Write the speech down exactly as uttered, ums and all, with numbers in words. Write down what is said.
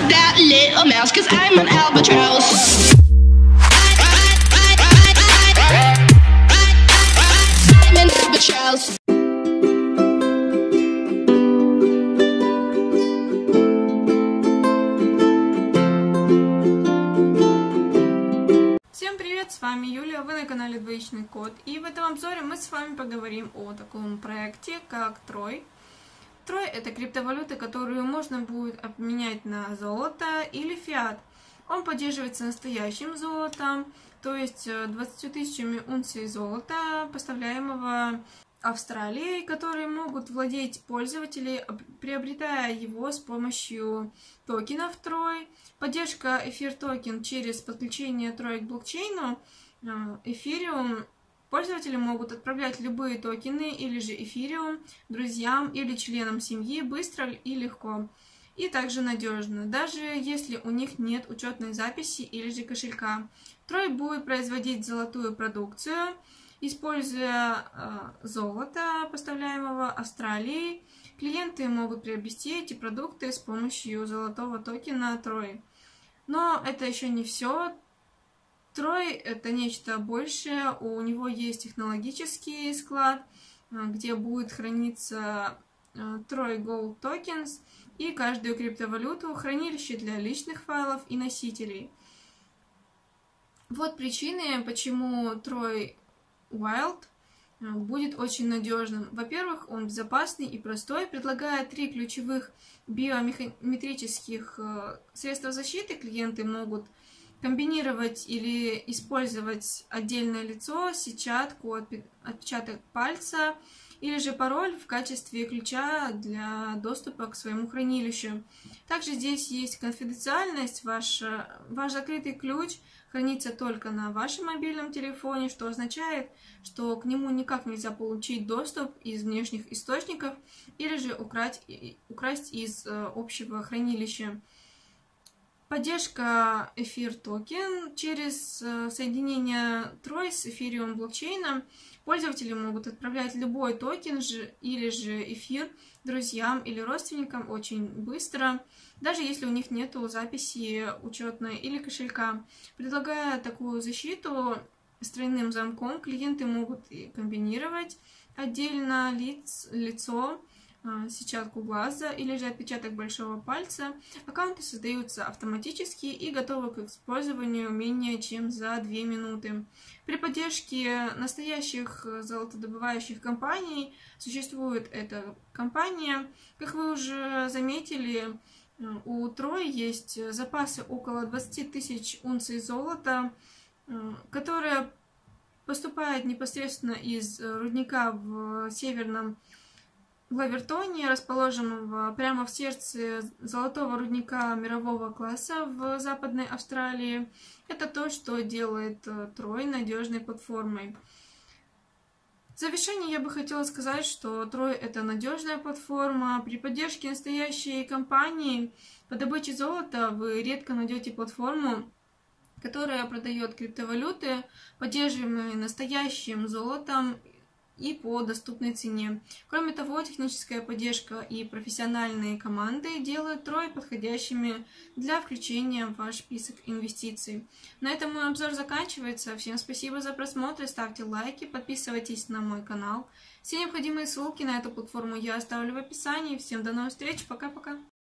that little mouse, 'cause I'm an albatross. I'm an albatross. Всем привет, с вами Юлия, вы на канале Двоичный Код, и в этом обзоре мы с вами поговорим о таком проекте, как Трой. Трой — это криптовалюта, которую можно будет обменять на золото или фиат. Он поддерживается настоящим золотом, то есть двадцатью тысячами унций золота, поставляемого Австралией, которые могут владеть пользователи, приобретая его с помощью токенов Трой. Поддержка эфир токен через подключение Трой к блокчейну Ethereum. Пользователи могут отправлять любые токены или же эфириум друзьям или членам семьи быстро и легко, и также надежно, даже если у них нет учетной записи или же кошелька. Трой будет производить золотую продукцию, используя э, золото, поставляемого Австралией. Клиенты могут приобрести эти продукты с помощью золотого токена Трой. Но это еще не все. Трой — это нечто большее, у него есть технологический склад, где будет храниться Трой Gold Tokens и каждую криптовалюту, хранилище для личных файлов и носителей. Вот причины, почему Трой Wild будет очень надежным. Во-первых, он безопасный и простой, предлагая три ключевых биометрических средства защиты. Клиенты могут комбинировать или использовать отдельное лицо, сетчатку, отпечаток пальца или же пароль в качестве ключа для доступа к своему хранилищу. Также здесь есть конфиденциальность. Ваш, ваш закрытый ключ хранится только на вашем мобильном телефоне, что означает, что к нему никак нельзя получить доступ из внешних источников или же украсть, украсть из общего хранилища. Поддержка эфир токен через соединение Трой с эфириум блокчейном. Пользователи могут отправлять любой токен же, или же эфир друзьям или родственникам очень быстро, даже если у них нет записи учетной или кошелька. Предлагая такую защиту с тройным замком, клиенты могут комбинировать отдельно лиц, лицо, сетчатку глаза или же отпечаток большого пальца. Аккаунты создаются автоматически и готовы к использованию менее чем за две минуты. При поддержке настоящих золотодобывающих компаний существует эта компания. Как вы уже заметили, у Трой есть запасы около двадцати тысяч унций золота, которое поступает непосредственно из рудника в северном Лавертоне, расположенного прямо в сердце золотого рудника мирового класса в Западной Австралии. Это то, что делает Трой надежной платформой. В завершение я бы хотела сказать, что Трой — это надежная платформа. При поддержке настоящей компании по добыче золота вы редко найдете платформу, которая продает криптовалюты, поддерживаемые настоящим золотом и по доступной цене. Кроме того, техническая поддержка и профессиональные команды делают Трой подходящими для включения в ваш список инвестиций. На этом мой обзор заканчивается. Всем спасибо за просмотр, ставьте лайки, подписывайтесь на мой канал. Все необходимые ссылки на эту платформу я оставлю в описании. Всем до новых встреч, пока-пока!